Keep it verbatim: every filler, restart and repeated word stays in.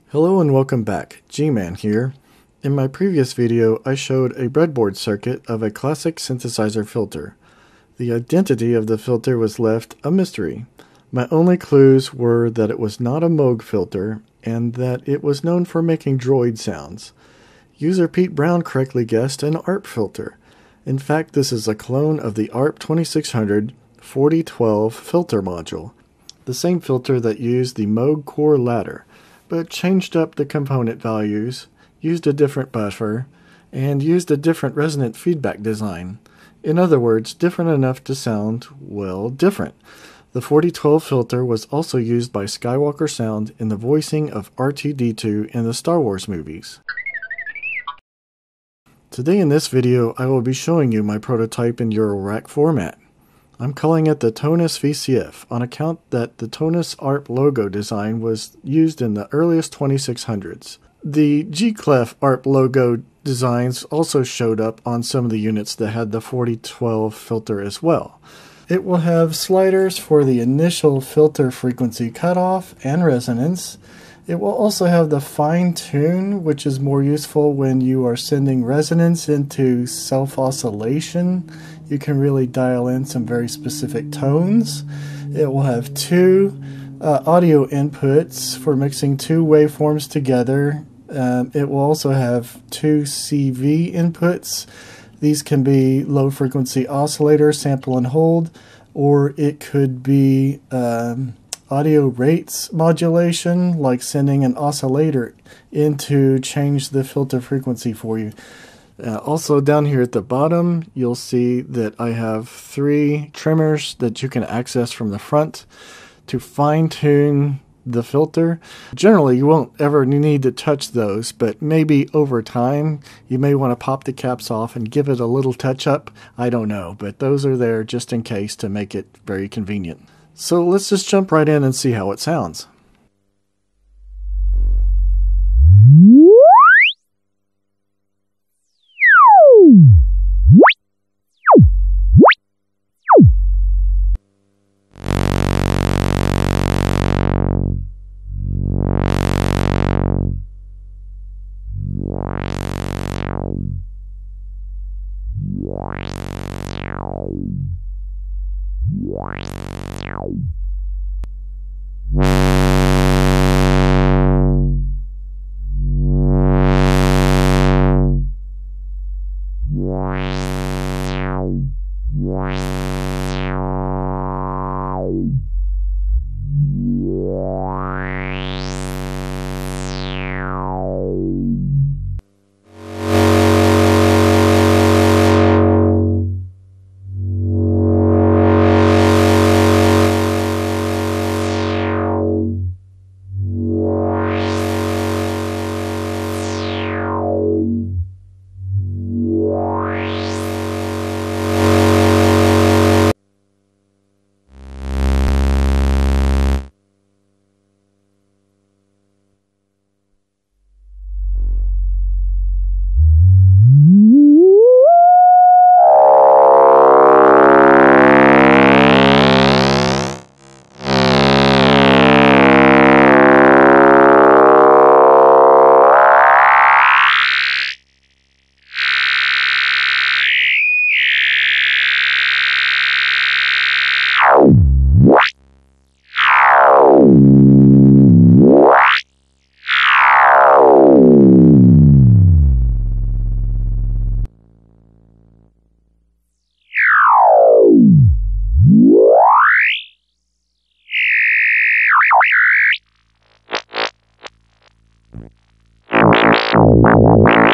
Hello and welcome back, G-Man here. In my previous video I showed a breadboard circuit of a classic synthesizer filter. The identity of the filter was left a mystery. My only clues were that it was not a Moog filter and that it was known for making droid sounds. User Pete Brown correctly guessed an A R P filter. In fact, this is a clone of the A R P twenty-six hundred forty twelve filter module, the same filter that used the Moog core ladder, but changed up the component values, used a different buffer, and used a different resonant feedback design. In other words, different enough to sound, well, different. The forty twelve filter was also used by Skywalker Sound in the voicing of R two D two in the Star Wars movies. Today in this video, I will be showing you my prototype in Eurorack format. I'm calling it the Tonus V C F on account that the Tonus A R P logo design was used in the earliest twenty-six hundreds. The G-clef A R P logo designs also showed up on some of the units that had the forty twelve filter as well. It will have sliders for the initial filter frequency cutoff and resonance. It will also have the fine tune, which is more useful when you are sending resonance into self-oscillation. You can really dial in some very specific tones. It will have two uh, audio inputs for mixing two waveforms together. Um, it will also have two C V inputs. These can be low frequency oscillator, sample and hold, or it could be um, audio rates modulation, like sending an oscillator in to change the filter frequency for you. Uh, also down here at the bottom, you'll see that I have three trimmers that you can access from the front to fine-tune the filter. Generally, you won't ever need to touch those, but maybe over time, you may want to pop the caps off and give it a little touch-up. I don't know, but those are there just in case to make it very convenient. So let's just jump right in and see how it sounds. Wow.